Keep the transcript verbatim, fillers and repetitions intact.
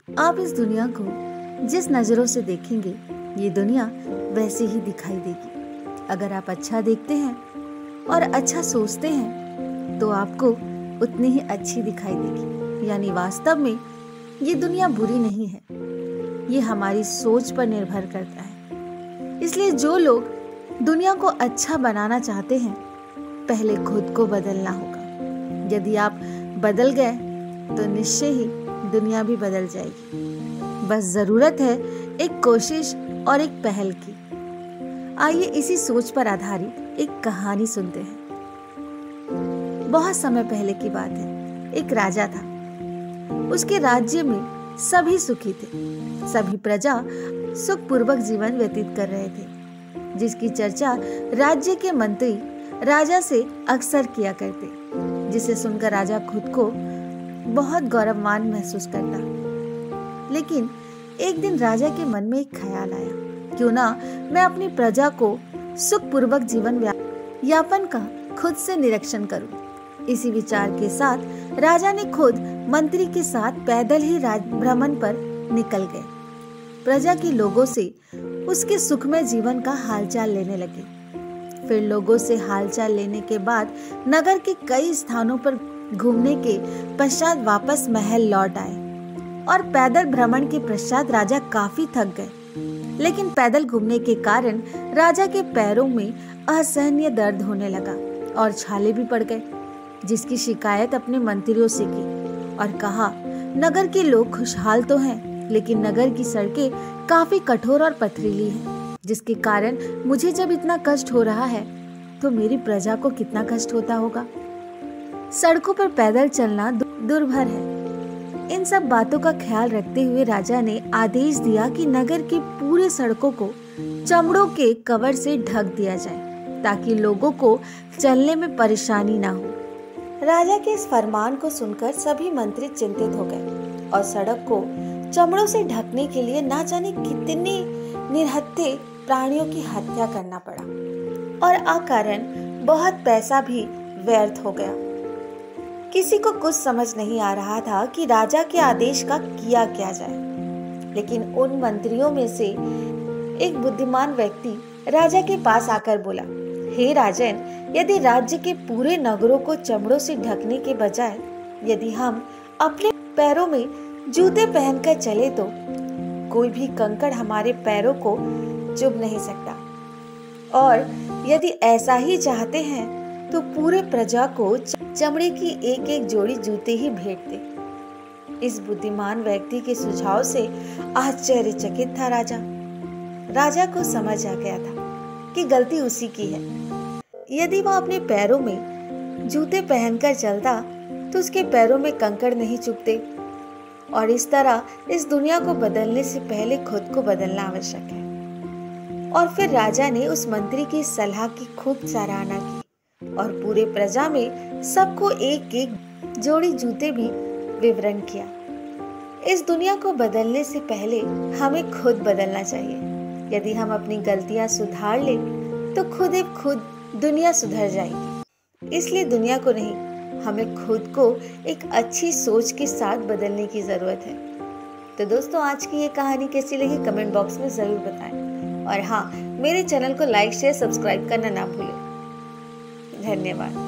आप इस दुनिया को जिस नज़रों से देखेंगे, ये दुनिया वैसे ही दिखाई देगी। अगर आप अच्छा देखते हैं और अच्छा सोचते हैं तो आपको उतनी ही अच्छी दिखाई देगी। यानी वास्तव में ये दुनिया बुरी नहीं है, ये हमारी सोच पर निर्भर करता है। इसलिए जो लोग दुनिया को अच्छा बनाना चाहते हैं, पहले खुद को बदलना होगा। यदि आप बदल गए तो निश्चय ही दुनिया भी बदल जाएगी। बस जरूरत है एक कोशिश और एक पहल की। आइए इसी सोच पर आधारित एक कहानी सुनते हैं। बहुत समय पहले की बात है। एक राजा था। उसके राज्य में सभी सुखी थे। सभी प्रजा सुखपूर्वक जीवन व्यतीत कर रहे थे, जिसकी चर्चा राज्य के मंत्री राजा से अक्सर किया करते, जिसे सुनकर राजा खुद को बहुत गौरवान्वित महसूस करता। लेकिन एक दिन राजा के मन में एक ख्याल आया, क्यों ना मैं अपनी प्रजा को सुखपूर्वक जीवन यापन का खुद से निरीक्षण करूं। इसी विचार के साथ राजा ने खुद मंत्री के साथ पैदल ही राज भ्रमण पर निकल गए। प्रजा के लोगों से उसके सुखमय जीवन का हालचाल लेने लगे। फिर लोगों से हालचाल लेने के बाद नगर के कई स्थानों पर घूमने के पश्चात वापस महल लौट आए। और पैदल भ्रमण के पश्चात राजा काफी थक गए। लेकिन पैदल घूमने के कारण राजा के पैरों में असहनीय दर्द होने लगा और छाले भी पड़ गए, जिसकी शिकायत अपने मंत्रियों से की और कहा, नगर के लोग खुशहाल तो हैं, लेकिन नगर की सड़कें काफी कठोर और पथरीली हैं, जिसके कारण मुझे जब इतना कष्ट हो रहा है तो मेरी प्रजा को कितना कष्ट होता होगा। सड़कों पर पैदल चलना दुर्भर है। इन सब बातों का ख्याल रखते हुए राजा ने आदेश दिया कि नगर की पूरे सड़कों को चमड़ों के कवर से ढक दिया जाए, ताकि लोगों को चलने में परेशानी ना हो। राजा के इस फरमान को सुनकर सभी मंत्री चिंतित हो गए और सड़क को चमड़ों से ढकने के लिए ना जाने कितने निहत्थे प्राणियों की हत्या करना पड़ा और अकारण बहुत पैसा भी व्यर्थ हो गया। किसी को कुछ समझ नहीं आ रहा था कि राजा के आदेश का किया क्या जाए। लेकिन उन मंत्रियों में से एक बुद्धिमान व्यक्ति राजा के पास आकर बोला, हे राजन, यदि राज्य के पूरे नगरों को चमड़ों से ढकने के बजाय यदि हम अपने पैरों में जूते पहनकर चले तो कोई भी कंकड़ हमारे पैरों को चुभ नहीं सकता। और यदि ऐसा ही चाहते हैं तो पूरे प्रजा को चमड़े की एक एक जोड़ी जूते ही भेंट दे। इस बुद्धिमान व्यक्ति के सुझाव से आश्चर्यचकित था राजा। राजा को समझ आ गया था कि गलती उसी की है। यदि वह अपने पैरों में जूते पहनकर चलता तो उसके पैरों में कंकड़ नहीं चुभते। और इस तरह इस दुनिया को बदलने से पहले खुद को बदलना आवश्यक है। और फिर राजा ने उस मंत्री की सलाह की खूब सराहना की और पूरे प्रजा में सबको एक एक जोड़ी जूते भी वितरण किया। इस दुनिया को बदलने से पहले हमें खुद बदलना चाहिए। यदि हम अपनी गलतियां सुधार लें तो खुद ही खुद दुनिया सुधर जाएगी। इसलिए दुनिया को नहीं, हमें खुद को एक अच्छी सोच के साथ बदलने की जरूरत है। तो दोस्तों, आज की ये कहानी कैसी लगी कमेंट बॉक्स में जरूर बताएं। और हाँ, मेरे चैनल को लाइक शेयर सब्सक्राइब करना ना भूलें। धन्यवाद।